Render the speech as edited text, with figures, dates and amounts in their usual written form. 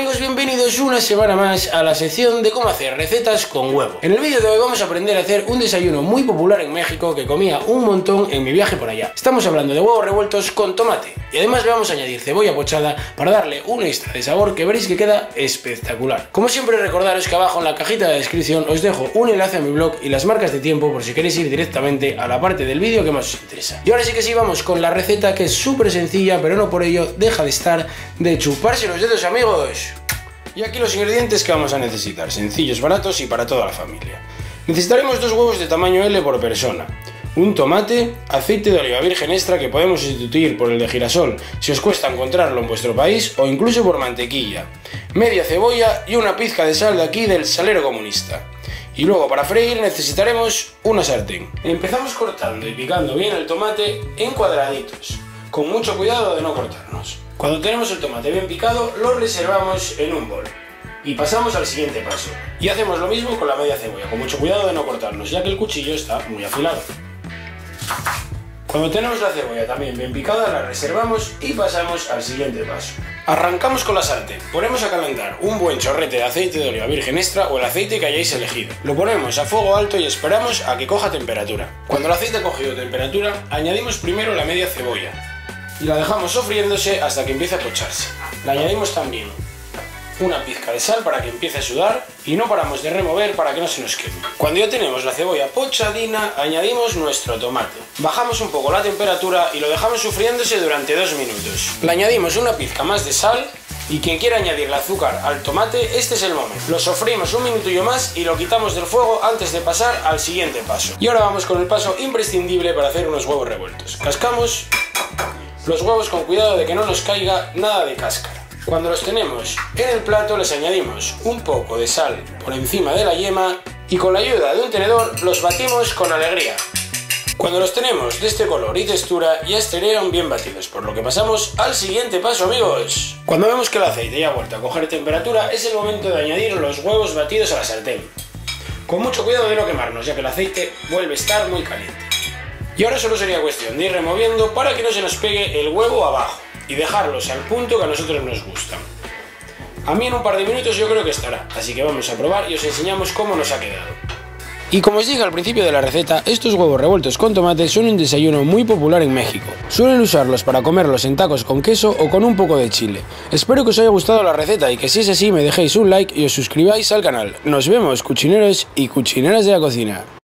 amigos, bienvenidos una semana más a la sección de cómo hacer recetas con huevo. En el vídeo de hoy vamos a aprender a hacer un desayuno muy popular en México que comía un montón en mi viaje por allá. Estamos hablando de huevos revueltos con tomate y además le vamos a añadir cebolla pochada para darle un extra de sabor que veréis que queda espectacular. Como siempre, recordaros que abajo en la cajita de descripción os dejo un enlace a mi blog y las marcas de tiempo por si queréis ir directamente a la parte del vídeo que más os interesa. Y ahora sí que sí, vamos con la receta, que es súper sencilla, pero no por ello deja de estar de chuparse los dedos, amigos. Y aquí los ingredientes que vamos a necesitar, sencillos, baratos y para toda la familia. Necesitaremos 2 huevos de tamaño L por persona, un tomate, aceite de oliva virgen extra que podemos sustituir por el de girasol si os cuesta encontrarlo en vuestro país, o incluso por mantequilla, media cebolla y una pizca de sal de aquí del salero comunista. Y luego para freír necesitaremos una sartén. Empezamos cortando y picando bien el tomate en cuadraditos, con mucho cuidado de no cortarnos. Cuando tenemos el tomate bien picado, lo reservamos en un bol y pasamos al siguiente paso. Y hacemos lo mismo con la media cebolla, con mucho cuidado de no cortarnos, ya que el cuchillo está muy afilado. Cuando tenemos la cebolla también bien picada, la reservamos y pasamos al siguiente paso. Arrancamos con la sartén, ponemos a calentar un buen chorrete de aceite de oliva virgen extra o el aceite que hayáis elegido. Lo ponemos a fuego alto y esperamos a que coja temperatura. Cuando el aceite ha cogido temperatura, añadimos primero la media cebolla y la dejamos sofriéndose hasta que empiece a pocharse. Le añadimos también una pizca de sal para que empiece a sudar y no paramos de remover para que no se nos queme. Cuando ya tenemos la cebolla pochadina, añadimos nuestro tomate. Bajamos un poco la temperatura y lo dejamos sufriéndose durante 2 minutos. Le añadimos una pizca más de sal y quien quiera añadirle azúcar al tomate, este es el momento. Lo sofrimos un minutillo más y lo quitamos del fuego antes de pasar al siguiente paso. Y ahora vamos con el paso imprescindible para hacer unos huevos revueltos. Cascamos los huevos con cuidado de que no nos caiga nada de cáscara. Cuando los tenemos en el plato, les añadimos un poco de sal por encima de la yema y con la ayuda de un tenedor los batimos con alegría. Cuando los tenemos de este color y textura, ya estarían bien batidos, por lo que pasamos al siguiente paso, amigos. Cuando vemos que el aceite ya ha vuelto a coger temperatura, es el momento de añadir los huevos batidos a la sartén. Con mucho cuidado de no quemarnos, ya que el aceite vuelve a estar muy caliente. Y ahora solo sería cuestión de ir removiendo para que no se nos pegue el huevo abajo y dejarlos al punto que a nosotros nos gustan. A mí en un par de minutos yo creo que estará, así que vamos a probar y os enseñamos cómo nos ha quedado. Y como os dije al principio de la receta, estos huevos revueltos con tomate son un desayuno muy popular en México. Suelen usarlos para comerlos en tacos con queso o con un poco de chile. Espero que os haya gustado la receta y que si es así me dejéis un like y os suscribáis al canal. Nos vemos, cuchineros y cuchineras de la cocina.